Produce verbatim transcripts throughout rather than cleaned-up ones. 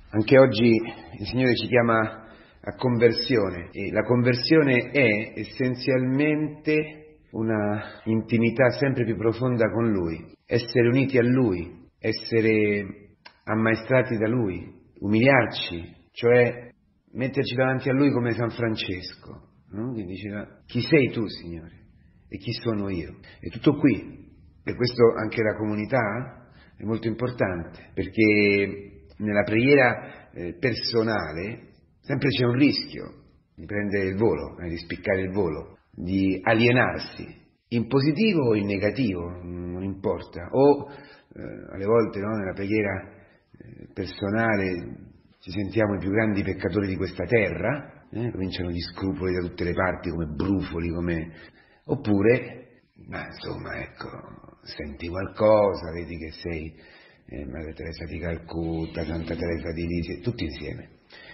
Anche oggi il Signore ci chiama a conversione e la conversione è essenzialmente una intimità sempre più profonda con Lui, essere uniti a Lui, essere ammaestrati da Lui, umiliarci, cioè metterci davanti a Lui come San Francesco, no? Che diceva: chi sei tu, Signore? E chi sono io? È tutto qui. E questo anche la comunità è molto importante, perché nella preghiera eh, personale sempre c'è un rischio di prendere il volo, eh, di spiccare il volo, di alienarsi, in positivo o in negativo, non importa. O eh, alle volte, no, nella preghiera eh, personale ci sentiamo i più grandi peccatori di questa terra, eh, cominciano gli scrupoli da tutte le parti come brufoli, come... oppure, ma insomma, ecco, senti qualcosa, vedi che sei... Eh, Madre Teresa di Calcutta, Santa Teresa di Lisi, tutti insieme.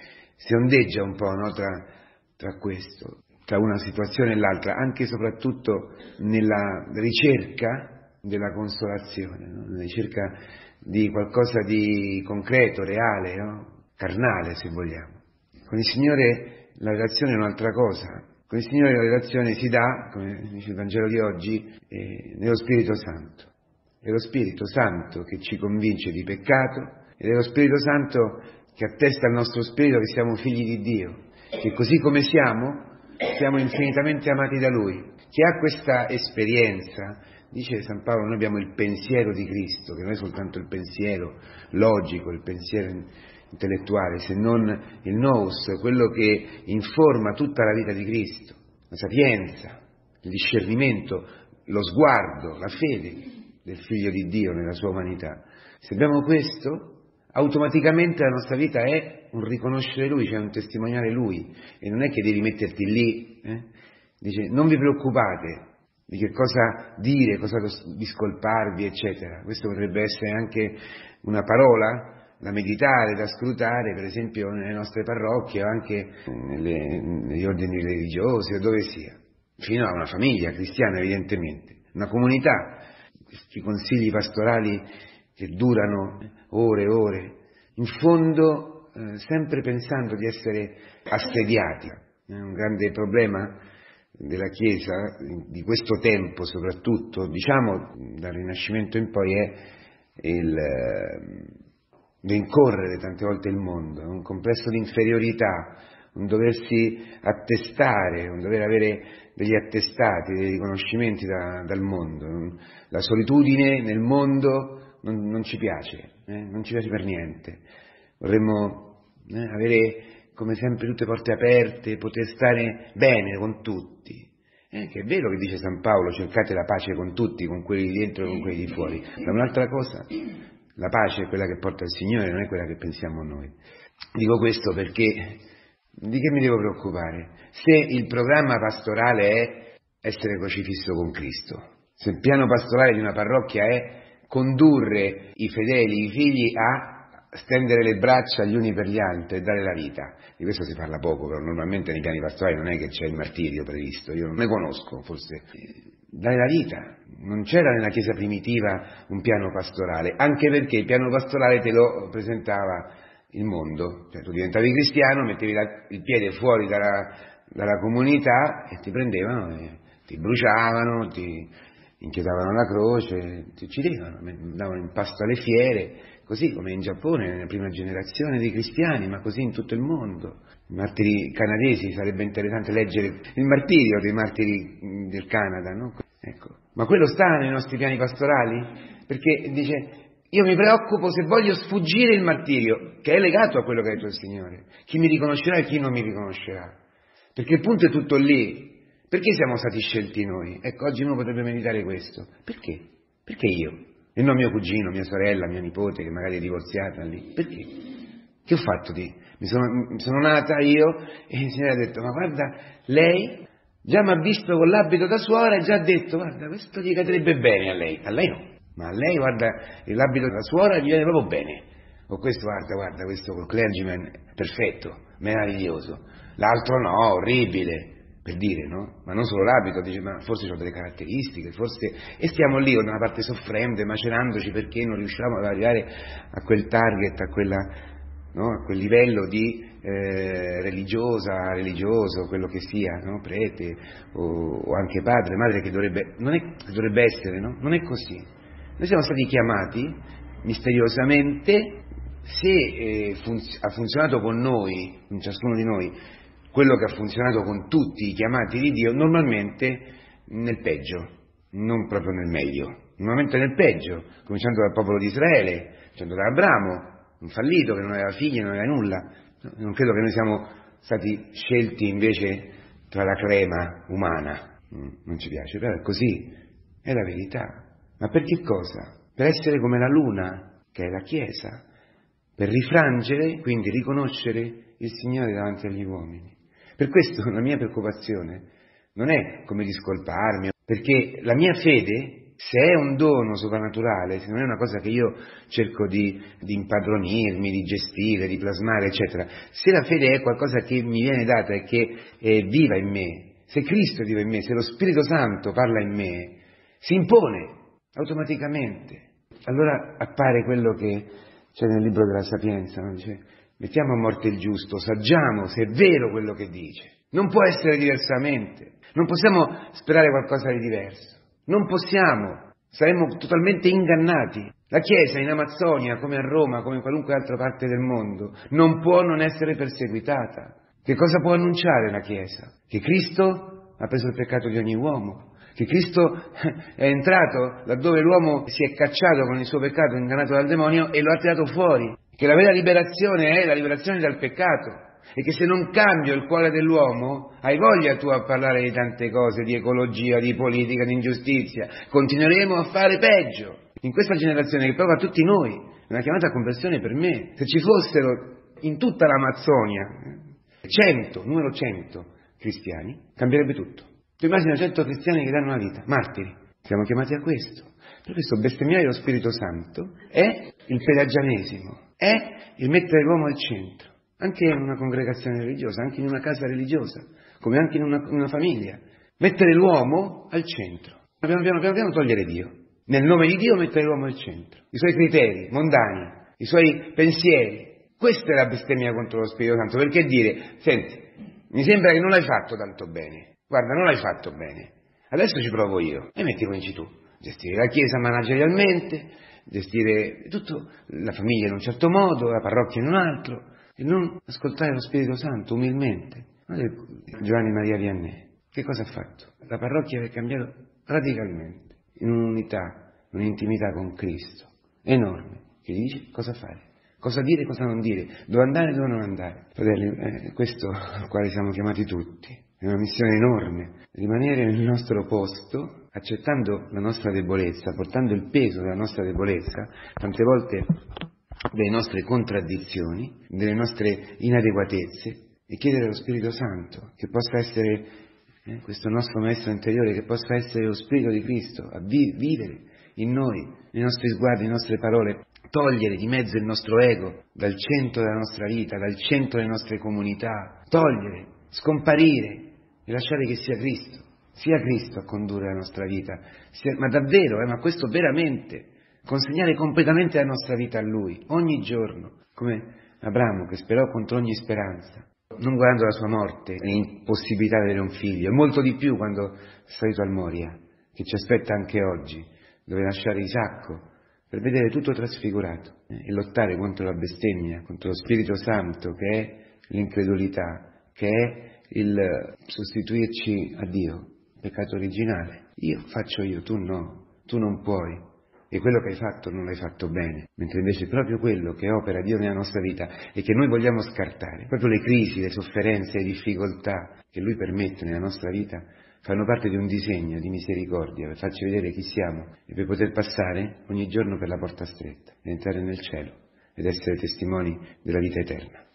Si ondeggia un po', no, tra, tra questo, tra una situazione e l'altra, anche e soprattutto nella ricerca della consolazione, no? Nella ricerca di qualcosa di concreto, reale, no? Carnale, se vogliamo. Con il Signore la relazione è un'altra cosa. Con il Signore la relazione si dà, come dice il Vangelo di oggi, eh, nello Spirito Santo. È lo Spirito Santo che ci convince di peccato ed è lo Spirito Santo che attesta al nostro spirito che siamo figli di Dio, che così come siamo, siamo infinitamente amati da Lui. Chi ha questa esperienza, dice San Paolo, noi abbiamo il pensiero di Cristo, che non è soltanto il pensiero logico, il pensiero intellettuale, se non il nous, quello che informa tutta la vita di Cristo, la sapienza, il discernimento, lo sguardo, la fede del Figlio di Dio nella sua umanità. Se abbiamo questo, automaticamente la nostra vita è un riconoscere Lui, cioè un testimoniare Lui, e non è che devi metterti lì, eh? Dice, non vi preoccupate di che cosa dire, cosa discolparvi, eccetera. Questo potrebbe essere anche una parola da meditare, da scrutare, per esempio nelle nostre parrocchie o anche nelle, negli ordini religiosi o dove sia, fino a una famiglia cristiana evidentemente, una comunità. Questi consigli pastorali che durano ore e ore, in fondo eh, sempre pensando di essere assediati. È un grande problema della Chiesa, di questo tempo soprattutto, diciamo dal Rinascimento in poi, è il eh, rincorrere tante volte il mondo, un complesso di inferiorità, un doversi attestare, un dover avere degli attestati, dei riconoscimenti da, dal mondo. La solitudine nel mondo non, non ci piace, eh? non ci piace per niente. Vorremmo eh, avere come sempre tutte porte aperte, poter stare bene con tutti. Eh, che è vero che dice San Paolo, cercate la pace con tutti, con quelli di dentro e con quelli di fuori. Ma un'altra cosa, la pace è quella che porta il Signore, non è quella che pensiamo noi. Dico questo perché... di che mi devo preoccupare? Se il programma pastorale è essere crocifisso con Cristo, se il piano pastorale di una parrocchia è condurre i fedeli, i figli a stendere le braccia gli uni per gli altri e dare la vita, di questo si parla poco, però normalmente nei piani pastorali non è che c'è il martirio previsto, io non ne conosco, forse. Dare la vita, non c'era nella Chiesa primitiva un piano pastorale, anche perché il piano pastorale te lo presentava il mondo, cioè tu diventavi cristiano, mettevi la, il piede fuori dalla, dalla comunità e ti prendevano, e ti bruciavano, ti inchiodavano la croce, ti uccidevano, davano in pasto alle fiere, così come in Giappone nella prima generazione di cristiani, ma così in tutto il mondo. I martiri canadesi, sarebbe interessante leggere il martirio dei martiri del Canada, no? Ecco. Ma quello sta nei nostri piani pastorali? Perché dice... io mi preoccupo se voglio sfuggire il martirio, che è legato a quello che ha detto il Signore. Chi mi riconoscerà e chi non mi riconoscerà. Perché il punto è tutto lì. Perché siamo stati scelti noi? Ecco, oggi uno potrebbe meditare questo. Perché? Perché io? E non mio cugino, mia sorella, mia nipote, che magari è divorziata lì. Perché? Che ho fatto di? Mi sono, sono nata io e il Signore ha detto, ma guarda, lei già mi ha visto con l'abito da suora e già ha detto, guarda, questo gli cadrebbe bene a lei. A lei no. Ma a lei, guarda, l'abito della suora gli viene proprio bene. O questo, guarda, guarda, questo col clergyman, perfetto, meraviglioso. L'altro no, orribile, per dire, no? Ma non solo l'abito, dice, ma forse ho delle caratteristiche, forse... E stiamo lì da una parte soffrendo e macerandoci perché non riusciamo ad arrivare a quel target, a quella no? A quel livello di eh, religiosa, religioso, quello che sia, no? Prete o, o anche padre, madre, che dovrebbe, non è, che dovrebbe essere, no? Non è così. Noi siamo stati chiamati misteriosamente, se eh, funz- ha funzionato con noi, con ciascuno di noi, quello che ha funzionato con tutti i chiamati di Dio, normalmente nel peggio, non proprio nel meglio. Normalmente nel peggio, cominciando dal popolo di Israele, cominciando da Abramo, un fallito che non aveva figli, non aveva nulla. Non credo che noi siamo stati scelti invece tra la crema umana, non ci piace, però è così, è la verità. Ma per che cosa? Per essere come la luna, che è la Chiesa, per rifrangere, quindi riconoscere il Signore davanti agli uomini. Per questo la mia preoccupazione non è come discolparmi, perché la mia fede, se è un dono soprannaturale, se non è una cosa che io cerco di, di impadronirmi, di gestire, di plasmare, eccetera, se la fede è qualcosa che mi viene data e che è viva in me, se Cristo è vivo in me, se lo Spirito Santo parla in me, si impone automaticamente. Allora appare quello che c'è nel libro della Sapienza, no? Dice, mettiamo a morte il giusto, saggiamo se è vero quello che dice. Non può essere diversamente, non possiamo sperare qualcosa di diverso, non possiamo, saremmo totalmente ingannati. La Chiesa in Amazzonia, come a Roma, come in qualunque altra parte del mondo, non può non essere perseguitata. Che cosa può annunciare la Chiesa? Che Cristo ha preso il peccato di ogni uomo, che Cristo è entrato laddove l'uomo si è cacciato con il suo peccato, ingannato dal demonio, e lo ha tirato fuori, che la vera liberazione è la liberazione dal peccato, e che se non cambio il cuore dell'uomo, hai voglia tu a parlare di tante cose, di ecologia, di politica, di ingiustizia, continueremo a fare peggio. In questa generazione che prova a tutti noi, è una chiamata a conversione per me. Se ci fossero in tutta l'Amazzonia cento, numero cento cristiani, cambierebbe tutto. Tu immagina cento cristiani che danno la vita, martiri. Siamo chiamati a questo. Per questo bestemmiare lo Spirito Santo è il pelagianesimo, è il mettere l'uomo al centro, anche in una congregazione religiosa, anche in una casa religiosa, come anche in una, in una famiglia. Mettere l'uomo al centro. Piano piano, piano piano togliere Dio. Nel nome di Dio mettere l'uomo al centro. I suoi criteri mondani, i suoi pensieri. Questa è la bestemmia contro lo Spirito Santo. Perché dire, senti, mi sembra che non l'hai fatto tanto bene. Guarda, non l'hai fatto bene. Adesso ci provo io. E metti cominci tu. Gestire la Chiesa managerialmente, gestire tutto, la famiglia in un certo modo, la parrocchia in un altro, e non ascoltare lo Spirito Santo umilmente. Giovanni Maria Vianney, che cosa ha fatto? La parrocchia è cambiata radicalmente, in un'unità, un'intimità con Cristo, enorme, che gli dice cosa fare, cosa dire, cosa non dire, dove andare e dove non andare. Fratelli, è questo al quale siamo chiamati tutti. È una missione enorme, rimanere nel nostro posto, accettando la nostra debolezza, portando il peso della nostra debolezza, tante volte delle nostre contraddizioni, delle nostre inadeguatezze, e chiedere allo Spirito Santo che possa essere eh, questo nostro maestro interiore, che possa essere lo Spirito di Cristo a vi- vivere in noi, nei nostri sguardi, nelle nostre parole, togliere di mezzo il nostro ego dal centro della nostra vita, dal centro delle nostre comunità, togliere, scomparire e lasciare che sia Cristo, sia Cristo a condurre la nostra vita, sia, ma davvero, eh, ma questo veramente, consegnare completamente la nostra vita a Lui, ogni giorno, come Abramo che sperò contro ogni speranza, non guardando la sua morte, l'impossibilità di avere un figlio, e molto di più quando è salito al Moria, che ci aspetta anche oggi, dove lasciare Isacco per vedere tutto trasfigurato eh, e lottare contro la bestemmia, contro lo Spirito Santo che è l'incredulità, che è il sostituirci a Dio, peccato originale. Io faccio io, tu no, tu non puoi, e quello che hai fatto non l'hai fatto bene, mentre invece proprio quello che opera Dio nella nostra vita e che noi vogliamo scartare, proprio le crisi, le sofferenze, le difficoltà che Lui permette nella nostra vita, fanno parte di un disegno di misericordia per farci vedere chi siamo e per poter passare ogni giorno per la porta stretta, ed entrare nel cielo ed essere testimoni della vita eterna.